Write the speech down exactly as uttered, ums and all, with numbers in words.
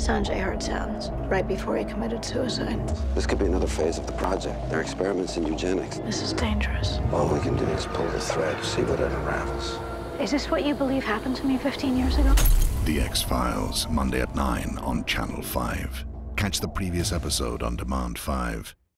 Sanjay heard sounds right before he committed suicide. This could be another phase of the project. They're experiments in eugenics. This is dangerous. All we can do is pull the thread, see what it unravels. Is this what you believe happened to me fifteen years ago? The X-Files, Monday at nine on Channel five. Catch the previous episode on Demand five.